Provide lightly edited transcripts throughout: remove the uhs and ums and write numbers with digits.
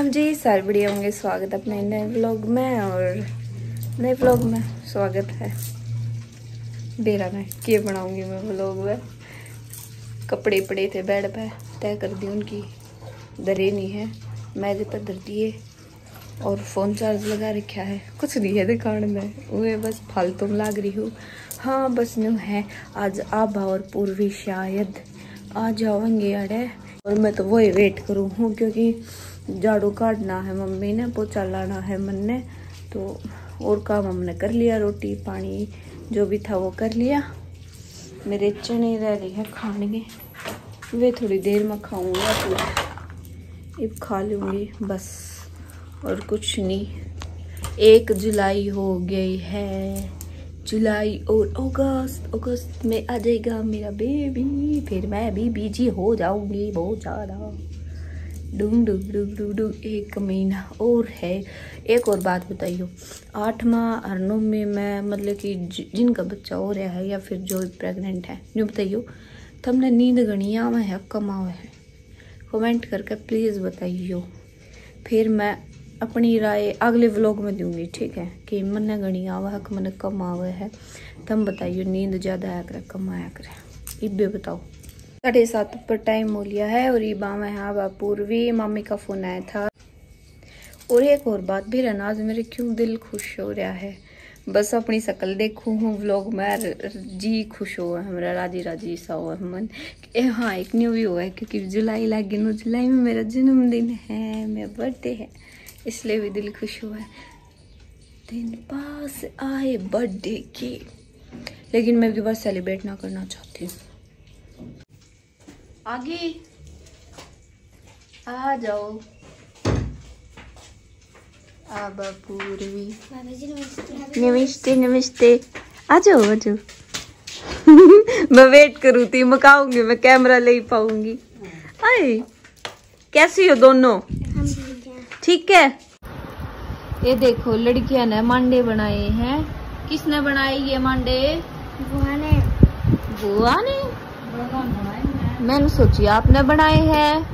जी, सारे बढ़िया होंगे। स्वागत है अपने नए व्लॉग में। और नए व्लॉग में स्वागत है। बेरा में क्या बनाऊंगी मैं व्लॉग में। कपड़े पड़े थे बेड पे, तय कर दी उनकी, दरे नहीं है, मेरे पर धर दिए और फोन चार्ज लगा रखा है। कुछ नहीं है दिखाने में, वो बस फालतू में लाग रही हूँ। हाँ बस न्यू है, आज आभा और पूर्वी शायद आ जाओगे अड़े, और मैं तो वही वेट करूँ हूँ क्योंकि झाड़ू काटना है मम्मी ने, पोछा लाना है मन ने, तो और काम हमने कर लिया, रोटी पानी जो भी था वो कर लिया। मेरे चने रह रहे हैं खाने में, वे थोड़ी देर में खाऊंगा, तो अब खा लूँगी बस और कुछ नहीं। 1 जुलाई हो गई है, जुलाई और अगस्त में आ जाएगा मेरा बेबी, फिर मैं भी बिजी हो जाऊंगी बहुत ज़्यादा। डूम डूम डूम डूम डूम 1 महीना और है। एक और बात बताइयो, 8वां और 9वें में मतलब कि जिनका बच्चा हो रहा है या फिर जो प्रेग्नेंट है, जो बताइयो तुमने नींद गणी आवे है कम आवे है, कमेंट करके प्लीज़ बताइयो, फिर मैं अपनी राय अगले व्लॉग में दूंगी, ठीक है। कि मन गणी आवा है कि मन कम आवे है, तुम बताइयो नींद ज़्यादा आया करे कम आया करे, इब्बे बताओ। 7:30 पर टाइम हो लिया है और ईबा में है बा पूर्वी, मम्मी का फोन आया था। और एक और बात भी रहना, आज मेरे क्यों दिल खुश हो रहा है, बस अपनी शक्ल देखूँ हूँ व्लॉग में, जी खुश हो हमारा, राजी राजी सा हो मन। हाँ एक न्यू भी हुआ है क्योंकि जुलाई लग गई, जुलाई में मेरा जन्मदिन है, मेरा बर्थडे है, इसलिए भी दिल खुश हुआ है। दिन पास आए बर्थडे की, लेकिन मैं भी बस सेलिब्रेट ना करना चाहती हूँ। आगे आ जाओ अब पूर्वी, नमस्ते नमस्ते, आ जाओ आ जाओ। मैं वेट करूँ थी, मकाऊंगी मैं, कैमरा ले पाऊंगी। आए कैसी हो दोनों, ठीक है। ये देखो लड़कियां ने मांडे बनाए हैं, किसने बनाए ये मांडे? बुआ ने। बुआ ने? मैंने सोची आपने बनाए हैं।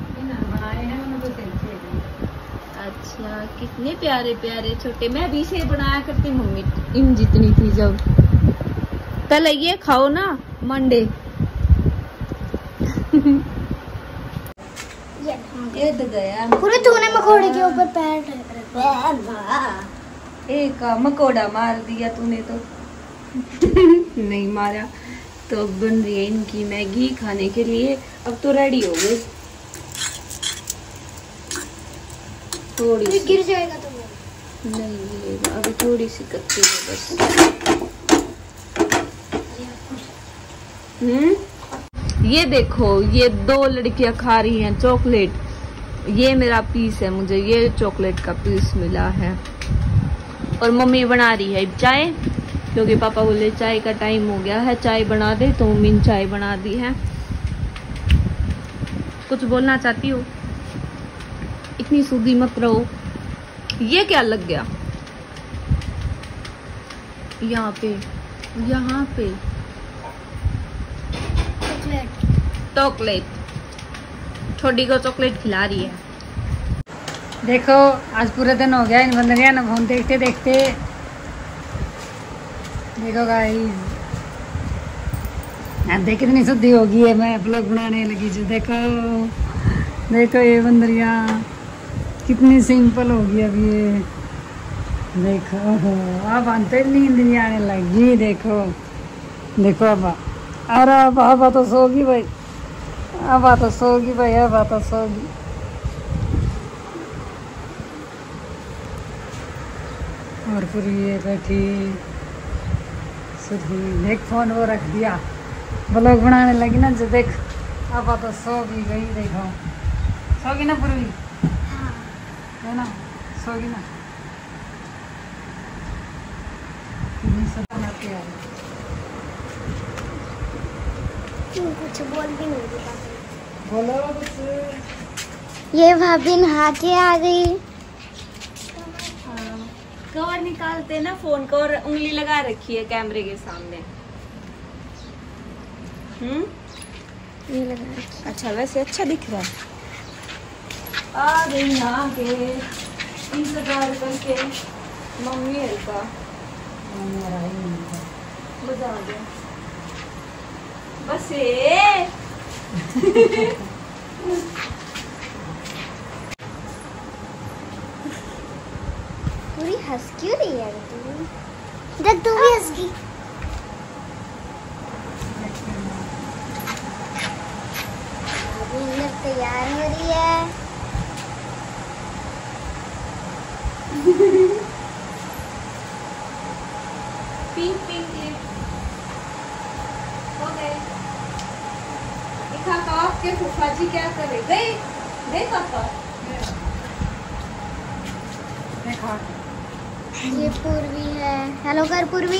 अच्छा कितने प्यारे प्यारे छोटे, मैं भी इसे बनाया करती मम्मी इन जितनी थी जब। पहले ये खाओ ना मंडे। ये तो गया पूरे, तूने मकोड़े के ऊपर पैर एक मकोड़ा मार दिया तूने तो। नहीं मारा। तो अब बन रही है इनकी मैगी खाने के लिए, अब तो रेडी हो गई। थोड़ी गिर जाएगा तो नहीं गिरेगा, अभी थोड़ी सी कच्ची है बस। ये देखो ये 2 लड़कियां खा रही हैं चॉकलेट, ये मेरा पीस है, मुझे ये चॉकलेट का पीस मिला है। और मम्मी बना रही है चाय, क्योंकि पापा बोले चाय का टाइम हो गया है, चाय बना दे, तो मम्मी ने चाय बना दी है। कुछ बोलना चाहती हो? इतनी सूदी मत रहो। ये क्या लग गया यहाँ पे, यहाँ पे चॉकलेट, छोटी को चॉकलेट खिला रही है। देखो आज पूरा दिन हो गया इन बंदरिया ना फोन देखते देखते। देखो गाइस देख कितनी शुद्धि होगी है, मैं ब्लॉग बनाने लगी जो। देखो देखो ये बंदरिया कितनी सिंपल होगी अभी ये। देखो अब अंतर नींद नहीं आने लगी। देखो देखो अब तो सोगी भाई, अब तो सोगी भाई, अब तो सोगी। और फिर ये बैठी देख, फोन वो रख दिया, ब्लॉग बनाने लगी ना जो। देख अब तो सो भी गई। देखो सोगी ना पूर्वी, है ना, सोगी ना। कुछ बोल भी नहीं देता। बोलो कुछ। ये भाभी नहा के आ गई। कवर निकालते ना फोन को, और उंगली लगा रखी है कैमरे के सामने। ये लगा रखी। अच्छा वैसे अच्छा दिख रहा है। आ गई यहाँ के इंतजार करके मम्मी है का बजा दे बस ये पूरी हंस क्यों रही है तू? देख तू भी हंस गई। अभी इंदर तैयार हो रही है। पिंक पिंक लिप हो गए। दिखा तो आपके फूफा जी क्या करे गए गए पापा। ये पूर्वी है। हेलो कर पूर्वी।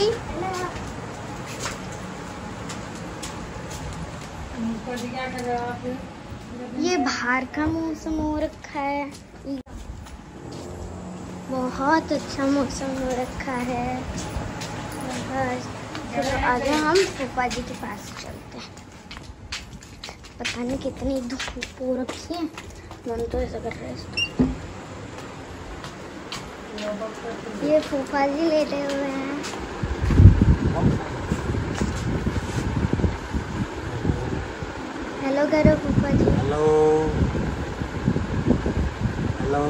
ये बाहर का मौसम हो रखा है। बहुत अच्छा मौसम हो रखा है। चलो आगे हम फूफा जी के पास चलते हैं। पता नहीं कितनी धूप हो रखी है। मन तो ऐसा कर रहा है। ये फूफा जी लेटे हुए हैं। हेलो करो फूफा जी। Hello hello.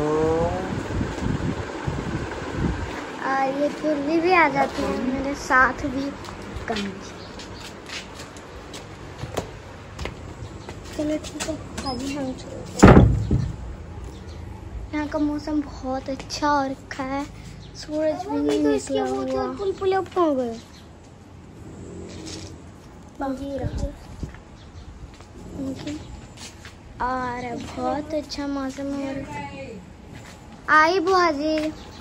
और ये पूर्वी भी आ जाती है मेरे साथ भी कम। चलो ठीक है अभी हम चलते हैं। यहाँ का मौसम बहुत अच्छा हो रखा है। सूरज भी नहीं निकला हुआ। पुल अप हो गए। और बहुत अच्छा मौसम हो रखा है। आई बुआ जी।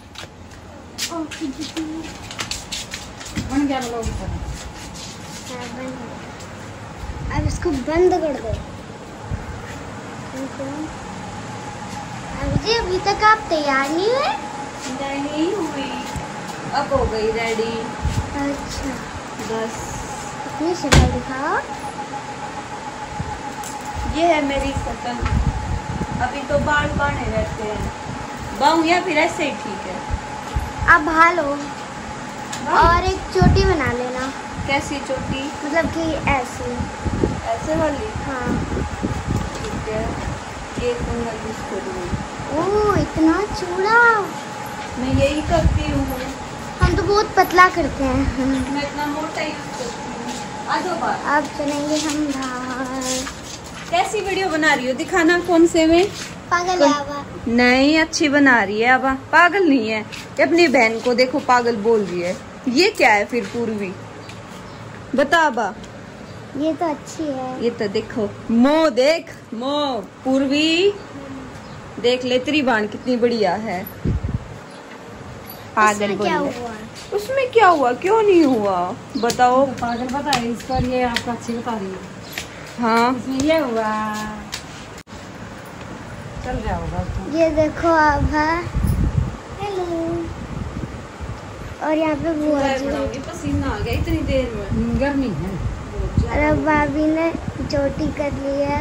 बन गया ब्लॉग। हाँ, बंद हो गया। अब इसको बंद कर दो। जी अभी तक आप तैयार नहीं हुए? नहीं हुई अब हो गई रेडी। अच्छा बस अपनी शक्ल दिखाओ। ये है मेरी शक्ल। अभी तो बाल बाने रहते हैं बाहू या फिर ऐसे ही ठीक है। आप भालो और एक चोटी बना लेना। कैसी चोटी मतलब कि ऐसी। ऐसे वाली। हाँ ठीक है ये तो मैं यूज करूँगी। ओह इतना चूड़ा। मैं यही करती हूँ। हम तो बहुत पतला करते हैं। मैं इतना मोटा यूज करती हूँ। आ जाओ बाहर। अब चलेंगे हम बाहर। कैसी वीडियो बना रही हो दिखाना कौन से में। पागल है आवा। नहीं अच्छी बना रही है अब पागल नहीं है। ये अपनी बहन को देखो पागल बोल रही है। ये क्या है फिर पूर्वी बता अबा। ये तो अच्छी है। ये तो देखो मो देख मो पूर्वी देख ले तेरी बाण कितनी बढ़िया है। पागल इसमें क्या बोल हुआ? उसमें क्या हुआ क्यों नहीं हुआ बताओ। तो पागल बता रही इस पर। ये आपको अच्छी बता रही है। हाँ इसमें ये हुआ चल रहा होगा तो। ये देखो आभा। हेलो। और यहाँ पे बुआ जी। पसीना आ गया इतनी देर में। गर्मी है। और अब भाभी ने चोटी कर ली है।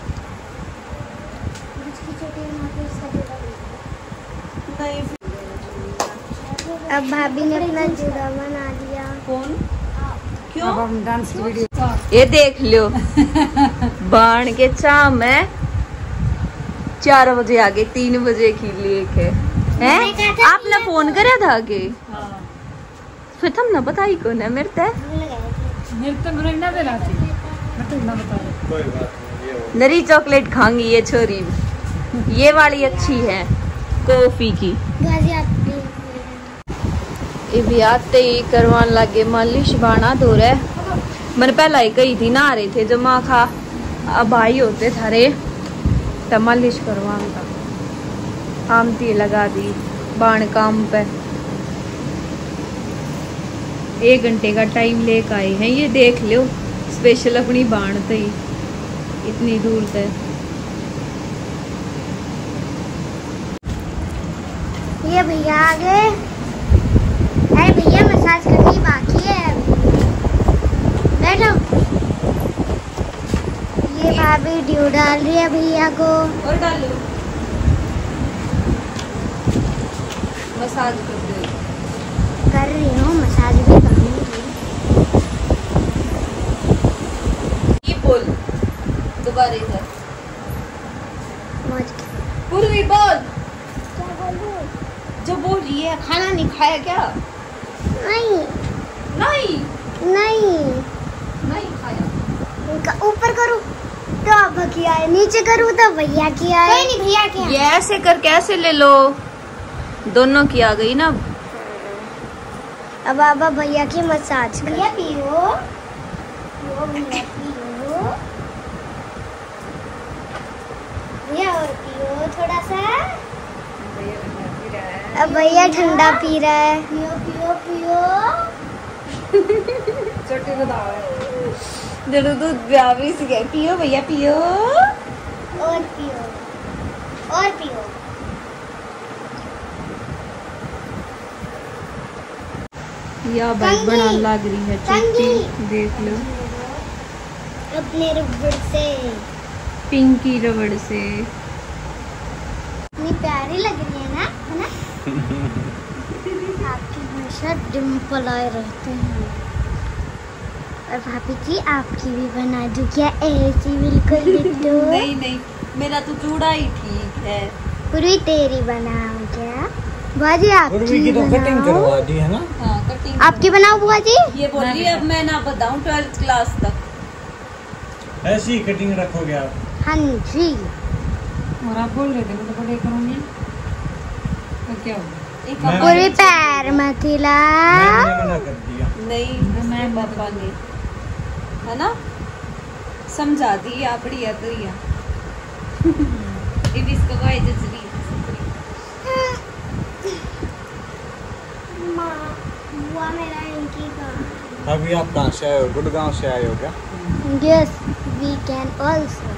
नहीं अब भाभी ने अपना जूड़ा बना लिया। कौन क्यों अब हम डांस की वीडियो। ये देख लो बाण के चाम है 4 बजे आगे 3 बजे की लेके हैं। आपने फोन करा था आगे फिर तुम ना बताई कौन है मेरे ते मेरे तो मेरे ना दिलाती मैं तो ना बता रही। कोई बात नहीं ये हो। नरी चॉकलेट खांगी ये छोरी। ये वाली अच्छी है कॉफी की। भाजी आप भी। ये भी आते ही करवान लगे मालिश बाना धो रहे। मैंने पहला ही कही थी ना रहे थे जो माँ खा अब भाई होते थारे तब मालिश करवान था। आमती लगा दी बाण काम पे 1 घंटे का टाइम लेकर आए हैं। ये देख लो स्पेशल अपनी बाण थे इतनी दूर तक। ये भैया आ गए। अरे भैया मसाज करनी बाकी है। बैठो। ये भाभी ड्यू डाल रही है भैया को। और डालो मसाज कर रही हूँ, मसाज भी करूँगी। ये बोल दोबारा इधर। पूर्वी बोल। क्या बोलूं? जो बोल रही है, खाना नहीं खाया क्या? नहीं नहीं नहीं, नहीं खाया। ऊपर करूँ तो भैया आए, नीचे करूँ तो भैया की आए। कोई नहीं, भैया की ये ऐसे कर कैसे ले लो, दोनों की आ गई ना। अब आबा भैया की मसाज कर। भैया पियो, भैया पियो, भैया और पियो थोड़ा सा। अब भैया ठंडा पी रहा है। पियो पियो पियो। छोटे को दाव जरूर दूध ब्यावी से गए, पियो भैया पियो। और पियो और पियो। या बाइक बना लग रही है कंगी। देख लो अपने रबड़ से, पिंकी रबड़ से। इतनी प्यारी लग रही है ना, है ना? आपकी हमेशा डिम्पल आए रहते हैं। और भाभी जी आपकी भी बना दूं क्या? ऐसी बिल्कुल डिट्टो। नहीं नहीं, मेरा तो चूड़ा ही ठीक है। पूरी तेरी बनाऊं क्या? बुआजी आपकी की तो कटिंग बनाऊं? करवा दी है ना। हाँ कटिंग। आपकी बनाऊं बुआजी? ये बोल रही है अब मैं ना बताऊं 12th क्लास तक। ऐसी कटिंग रखोगे आप? हाँ जी। और आप बोल रहे थे मैं तो बड़े करूँगी, तो क्या होगा? एक मैं- पूरे पैर मत हिला। मैंने मना कर दिया। नहीं मैं पापा ने, है ना, समझा दी आपड़ी या तो या इब इसका गाय जजरी। माँ बुआ मेरा इनकी का। अभी आप कहाँ से आए हो? गुड़गांव से आए हो क्या? Yes, we can also.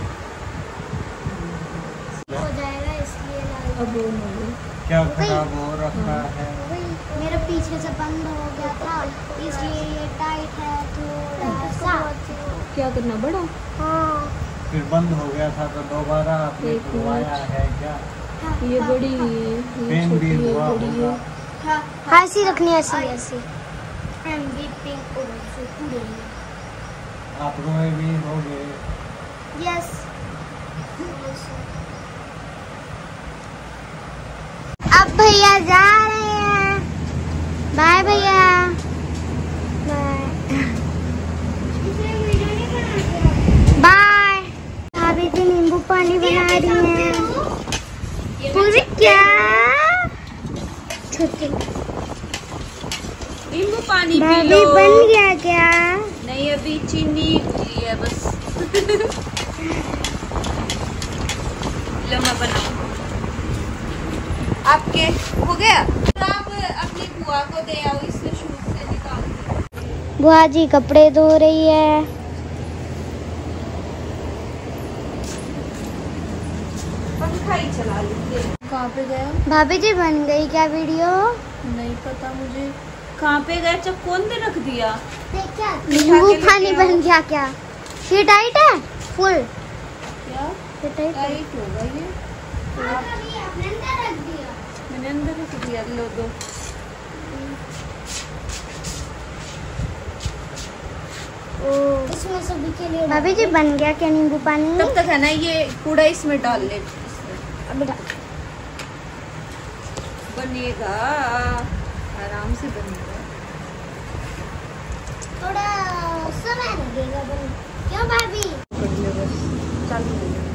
हो जाएगा इसलिए लाल। अब वो नहीं। क्या खराब हो रखा है? मेरा पीछे से बंद हो गया था, इसलिए ये टाइट है थोड़ा सा। क्या करना बड़ा? हाँ फिर बंद हो गया था तो दोबारा आपने एक खुलवाया है क्या? ये बड़ी है, ये पेन भी छोटी है, हुआ बड़ी होगा। है। हाँ ऐसी रखनी है, ऐसी ऐसी। आप रोए भी होगे। यस। अब भैया जा रहे हैं। बाय भैया। बाय। भाभी जी नींबू पानी बना रही हैं। पूरी क्या? छोटी नींबू पानी पी भाभी लो। बन गया क्या? नहीं अभी चीनी उतरी है बस। लो मैं बनाऊं। आपके हो गया? तो आप अपनी बुआ को दे आओ, इससे शूट से निकाल दो। बुआ जी कपड़े धो रही है। पंखा ही चला लेते। कहाँ पे गया? भाभी जी बन गई क्या वीडियो? नहीं पता मुझे। कहाँ पे गया? जब कौन ने रख दिया? नींबू पानी बन गया क्या? ये टाइट है फुल? क्या ये टाइट है। टाइट होगा ये? मैंने अंदर रख दिया। लो दो। इसमें सभी के लिए भाभी जी बन गया क्या नींबू पानी? तब तक है ना ये कूड़ा इसमें डाल ले। अब बनेगा, आराम से बनेगा। थोड़ा समय लगेगा बन। क्यों भाभी? कर ले बस, चालू हो गया।